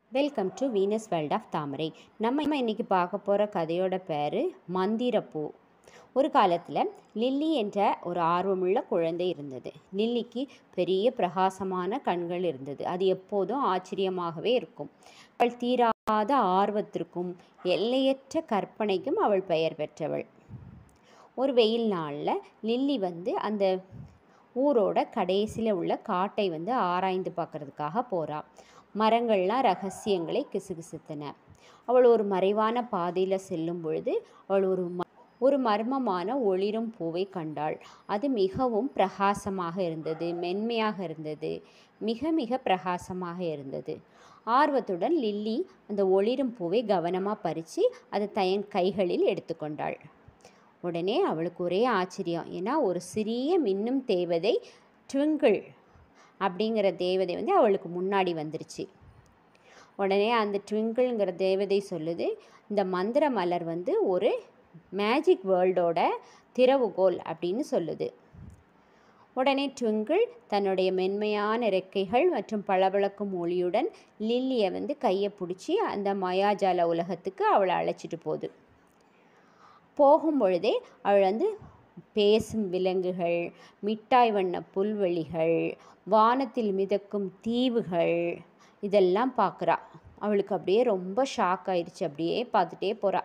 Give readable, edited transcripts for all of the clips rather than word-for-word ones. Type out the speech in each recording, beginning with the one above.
Welcome to Venus world of Thamarai. நம்ம இன்றைக்கி பார்க்க போகிற கதையோட பேர் மந்திரப்பூ. ஒரு காலத்தில் லில்லி என்ற ஒரு ஆர்வமுள்ள குழந்தை இருந்தது. லில்லிக்கு பெரிய பிரகாசமான கண்கள் இருந்தது. அது எப்போதும் ஆச்சரியமாகவே இருக்கும். அவள் தீராத ஆர்வத்திற்கும் எல்லையற்ற கற்பனைக்கும் அவள் பெயர் பெற்றவள். ஒரு வெயில் நாளில் லில்லி அந்த ஊரோட கடைசியில் உள்ள காட்டை ஆராய்ந்து பார்க்கறதுக்காக போகிறாள். மரங்கள்லாம் ரகசியங்களை கிசுகிசுத்தன. அவள் ஒரு மறைவான பாதையில் செல்லும் பொழுது அவள் ஒரு மர்மமான ஒளிரும் பூவை கண்டாள். அது மிகவும் பிரகாசமாக இருந்தது, மென்மையாக இருந்தது, மிக மிக பிரகாசமாக இருந்தது. ஆர்வத்துடன் லில்லி அந்த ஒளிரும் பூவை கவனமாக பறித்து அதை தன் கைகளில் எடுத்துக்கொண்டாள். உடனே அவளுக்கு ஒரே ஆச்சரியம். ஏன்னா ஒரு சிறிய மின்னும் தேவதை ட்விங்கிள் அப்படிங்கிற தேவதை அவளுக்கு முன்னாடி வந்துருச்சு. உடனே அந்த ட்விங்கிள்ங்கிற தேவதை சொல்லுது, இந்த மந்திர மலர் ஒரு மேஜிக் வேர்ல்டோட திறவுகோல் அப்படின்னு சொல்லுது. உடனே ட்விங்கிள் தன்னுடைய மென்மையான இறக்கைகள் மற்றும் பளபளக்கும் ஒளியுடன் லில்லியை கையை பிடிச்சி அந்த மாயாஜால உலகத்துக்கு அவளை அழைச்சிட்டு போகுது. போகும்பொழுதே அவள் பேசும் விலங்குகள், மிட்டாய் வண்ண புல்வெளிகள், வானத்தில் மிதக்கும் தீவுகள் இதெல்லாம் பார்க்குறா. அவளுக்கு அப்படியே ரொம்ப ஷாக் ஆயிடுச்சு. அப்படியே பார்த்துட்டே போகிறா.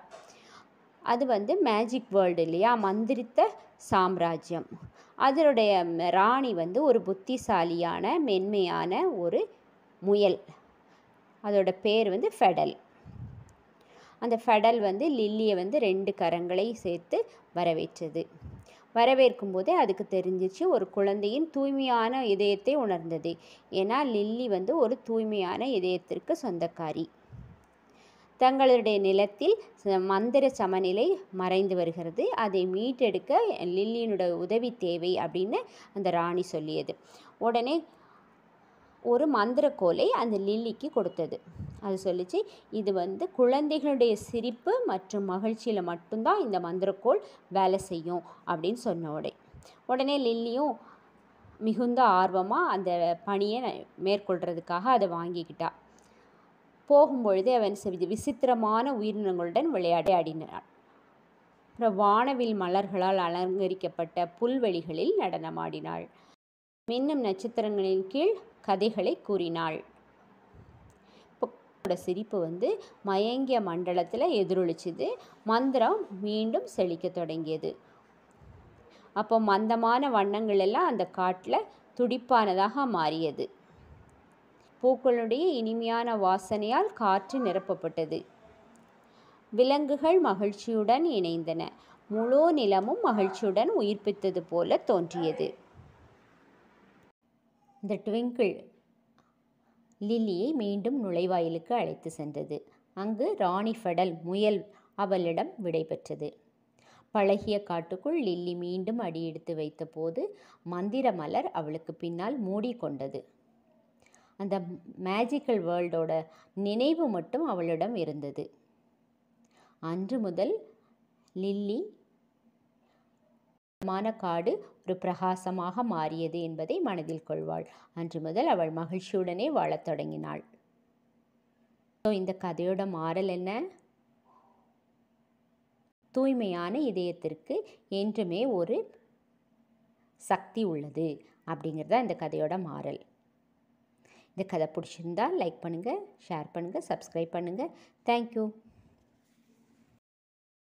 அது மேஜிக் வேர்ல்டு இல்லையா, மந்திரித்த சாம்ராஜ்யம். அதனுடைய ராணி ஒரு புத்திசாலியான மென்மையான ஒரு முயல். அதோட பேர் ஃபெடல். அந்த ஃபெடல் லில்லியை 2 கரங்களை சேர்த்து வரவேற்றது. வரவேற்கும் போதே அதுக்கு தெரிஞ்சிச்சு ஒரு குழந்தையின் தூய்மையான இதயத்தை உணர்ந்தது. ஏன்னா லில்லி ஒரு தூய்மையான இதயத்திற்கு சொந்தக்காரி. தங்களுடைய நிலத்தில் மந்திர சமநிலை மறைந்து வருகிறது, அதை மீட்டெடுக்க லில்லியினுடைய உதவி தேவை அப்படின்னு அந்த ராணி சொல்லியது. உடனே ஒரு மந்திரக்கோலை அந்த லில்லிக்கு கொடுத்தது. அது சொல்லிச்சு, இது குழந்தைகளுடைய சிரிப்பு மற்றும் மகிழ்ச்சியில் மட்டும்தான் இந்த மந்திரக்கோள் வேலை செய்யும் அப்படின்னு சொன்ன உடனே லில்லியும் மிகுந்த ஆர்வமாக அந்த பணியை மேற்கொள்கிறதுக்காக அதை வாங்கிக்கிட்டா. போகும்பொழுதே அவன் விசித்திரமான உயிரினங்களுடன் விளையாடினாள். அப்புறம் வானவில் மலர்களால் அலங்கரிக்கப்பட்ட புல்வெளிகளில் நடனமாடினாள். மின்னும் நட்சத்திரங்களின் கீழ் கதைகளை கூறினாள். சிரிப்பு மயங்கிய மண்டலத்தில் எதிரொலிச்சுது. மந்திரம் மீண்டும் செழிக்க தொடங்கியது. அப்போ மந்தமான வண்ணங்கள் எல்லாம் அந்த காட்டில் துடிப்பானதாக மாறியது. பூக்களுடைய இனிமையான வாசனையால் காற்று நிரப்பப்பட்டது. விலங்குகள் மகிழ்ச்சியுடன் இணைந்தன. முழு நிலமும் மகிழ்ச்சியுடன் உயிர்ப்பித்தது போல தோன்றியது. இந்த ட்விங்கிள் லில்லியை மீண்டும் நுழைவாயிலுக்கு அழைத்து சென்றது. அங்கு ராணி ஃபெடல் முயல் அவளிடம் விடை பெற்றது. பழகிய காட்டுக்குள் லில்லி மீண்டும் அடியெடுத்து வைத்த போது மந்திர மலர் அவளுக்கு பின்னால் மூடிக்கொண்டது. அந்த மேஜிக்கல் வேர்ல்டோட நினைவு மட்டும் அவளிடம் இருந்தது. அன்று முதல் லில்லி காடு ஒரு பிரகாசமாக மாறியது என்பதை மனதில் கொள்வாள். அன்று முதல் அவள் மகிழ்ச்சியுடனே வாழத் தொடங்கினாள். இந்த கதையோட மாறல் என்ன? தூய்மையான இதயத்திற்கு என்றுமே ஒரு சக்தி உள்ளது அப்படிங்கிறது இந்த கதையோட மாறல். இந்த கதை பிடிச்சிருந்தா லைக் பண்ணுங்கள், ஷேர் பண்ணுங்கள், சப்ஸ்கிரைப் பண்ணுங்கள். தேங்க்யூ.